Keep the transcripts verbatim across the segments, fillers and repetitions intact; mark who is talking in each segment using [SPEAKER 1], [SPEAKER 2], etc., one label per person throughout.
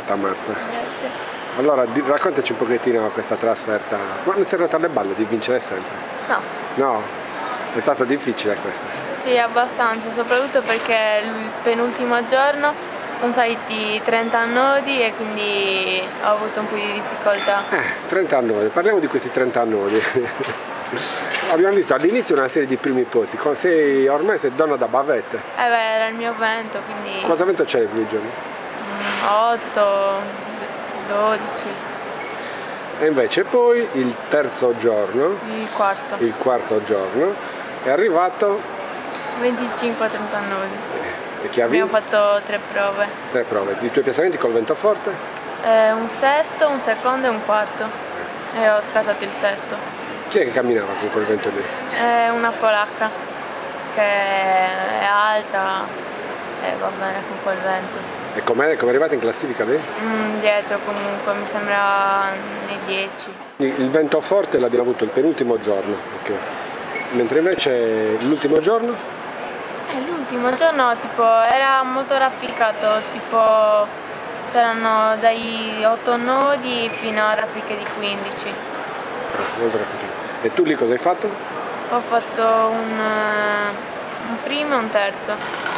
[SPEAKER 1] bentornata Marta.
[SPEAKER 2] Grazie.
[SPEAKER 1] Allora, di, raccontaci un pochettino questa trasferta. Ma non sei andata alle balle di vincere sempre?
[SPEAKER 2] No.
[SPEAKER 1] No? È stata difficile questa?
[SPEAKER 2] Sì, abbastanza, soprattutto perché il penultimo giorno sono saliti trenta nodi e quindi ho avuto un po' di difficoltà.
[SPEAKER 1] Eh, trenta nodi, parliamo di questi trenta nodi. Abbiamo visto all'inizio una serie di primi posti, sei, ormai sei donna da bavette.
[SPEAKER 2] Eh beh, era il mio vento, quindi
[SPEAKER 1] Quanto vento c'è nei primi giorni?
[SPEAKER 2] otto, dodici,
[SPEAKER 1] E invece poi il terzo giorno,
[SPEAKER 2] il quarto,
[SPEAKER 1] il quarto giorno, è arrivato
[SPEAKER 2] venticinque a trenta nodi.
[SPEAKER 1] e chi ha
[SPEAKER 2] Abbiamo
[SPEAKER 1] vinto?
[SPEAKER 2] fatto tre prove,
[SPEAKER 1] Tre prove. I tuoi piazzamenti col vento forte?
[SPEAKER 2] eh, un sesto, un secondo e un quarto. E ho scattato il sesto.
[SPEAKER 1] Chi è che camminava con quel vento lì?
[SPEAKER 2] È una polacca che è alta e va bene con quel vento.
[SPEAKER 1] E com'è, com'è arrivata in classifica lei?
[SPEAKER 2] Mm, dietro comunque, mi sembra nei dieci.
[SPEAKER 1] Il, il vento forte l'abbiamo avuto il penultimo giorno, ok. Mentre invece l'ultimo giorno?
[SPEAKER 2] E l'ultimo giorno tipo era molto rafficato, tipo c'erano dai otto nodi fino a raffiche di quindici.
[SPEAKER 1] Ah, molto rafficato. E tu lì cosa hai fatto?
[SPEAKER 2] Ho fatto un, eh, un primo e un terzo.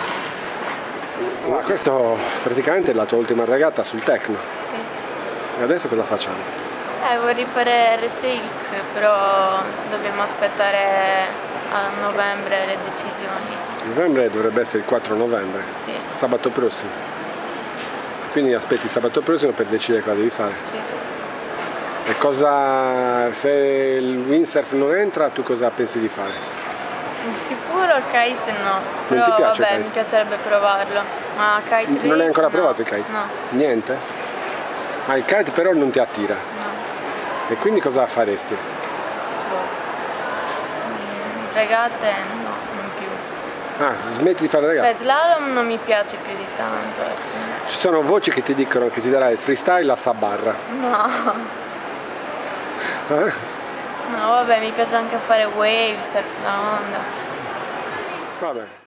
[SPEAKER 1] Ma questo praticamente è la tua ultima regata sul Tecno.
[SPEAKER 2] Sì.
[SPEAKER 1] E adesso cosa facciamo?
[SPEAKER 2] Eh, vorrei fare R S X, però dobbiamo aspettare a novembre le decisioni.
[SPEAKER 1] Novembre dovrebbe essere il quattro novembre,
[SPEAKER 2] Sì,
[SPEAKER 1] sabato prossimo. Quindi aspetti sabato prossimo per decidere cosa devi fare.
[SPEAKER 2] sì.
[SPEAKER 1] E cosa, se il windsurf non entra, tu cosa pensi di fare?
[SPEAKER 2] Di sicuro kite no, però
[SPEAKER 1] ti piace
[SPEAKER 2] vabbè
[SPEAKER 1] il kite?
[SPEAKER 2] mi piacerebbe provarlo. Ma kite race
[SPEAKER 1] Non hai ancora
[SPEAKER 2] no.
[SPEAKER 1] provato il kite?
[SPEAKER 2] No,
[SPEAKER 1] Niente? Ah, il kite però non ti attira.
[SPEAKER 2] no.
[SPEAKER 1] E quindi cosa faresti?
[SPEAKER 2] Boh. Mm, regate no, non più.
[SPEAKER 1] Ah, smetti di fare regate?
[SPEAKER 2] Beh, slalom non mi piace più di tanto. Ecco.
[SPEAKER 1] Ci sono voci che ti dicono che ti darai il freestyle a Sabarra.
[SPEAKER 2] No.
[SPEAKER 1] Eh?
[SPEAKER 2] No, vabbè, mi piace anche fare wave, surf da onda.
[SPEAKER 1] Vabbè.